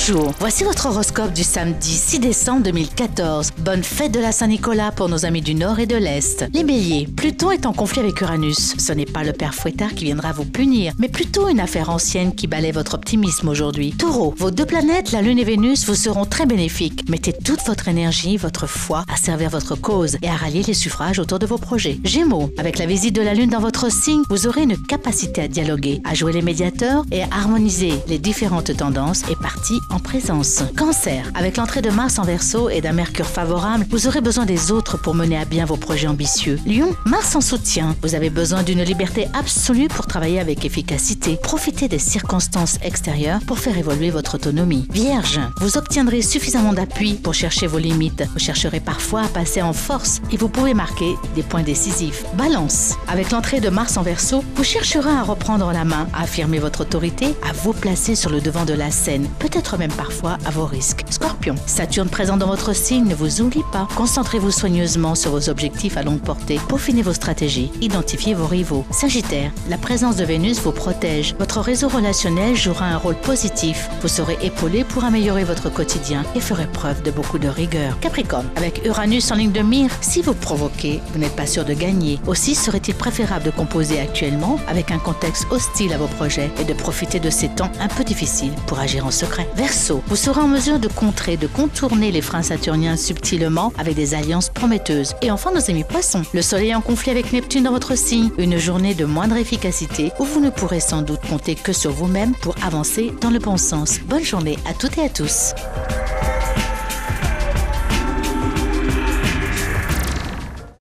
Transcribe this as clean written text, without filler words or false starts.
Bonjour, voici votre horoscope du samedi 6 décembre 2014. Bonne fête de la Saint-Nicolas pour nos amis du Nord et de l'Est. Les béliers, Pluton est en conflit avec Uranus. Ce n'est pas le père Fouettard qui viendra vous punir, mais plutôt une affaire ancienne qui balaie votre optimisme aujourd'hui. Taureau, vos deux planètes, la Lune et Vénus, vous seront très bénéfiques. Mettez toute votre énergie, votre foi à servir votre cause et à rallier les suffrages autour de vos projets. Gémeaux, avec la visite de la Lune dans votre signe, vous aurez une capacité à dialoguer, à jouer les médiateurs et à harmoniser les différentes tendances et parties en présence. Cancer, avec l'entrée de Mars en Verseau et d'un Mercure favorable, vous aurez besoin des autres pour mener à bien vos projets ambitieux. Lion, Mars en soutien, vous avez besoin d'une liberté absolue pour travailler avec efficacité. Profitez des circonstances extérieures pour faire évoluer votre autonomie. Vierge, vous obtiendrez suffisamment d'appui pour chercher vos limites. Vous chercherez parfois à passer en force et vous pouvez marquer des points décisifs. Balance, avec l'entrée de Mars en Verseau, vous chercherez à reprendre la main, à affirmer votre autorité, à vous placer sur le devant de la scène, peut-être même parfois à vos risques. Scorpion, Saturne présent dans votre signe ne vous oublie pas. Concentrez-vous soigneusement sur vos objectifs à longue portée. Peaufinez vos stratégies, identifiez vos rivaux. Sagittaire, la présence de Vénus vous protège. Votre réseau relationnel jouera un rôle positif. Vous serez épaulé pour améliorer votre quotidien et ferez preuve de beaucoup de rigueur. Capricorne, avec Uranus en ligne de mire, si vous provoquez, vous n'êtes pas sûr de gagner. Aussi serait-il préférable de composer actuellement avec un contexte hostile à vos projets et de profiter de ces temps un peu difficiles pour agir en secret. Verseau, vous serez en mesure de contrer, de contourner les freins saturniens subtilement avec des alliances prometteuses. Et enfin nos amis poissons, le soleil est en conflit avec Neptune dans votre signe, une journée de moindre efficacité où vous ne pourrez sans doute compter que sur vous-même pour avancer dans le bon sens. Bonne journée à toutes et à tous.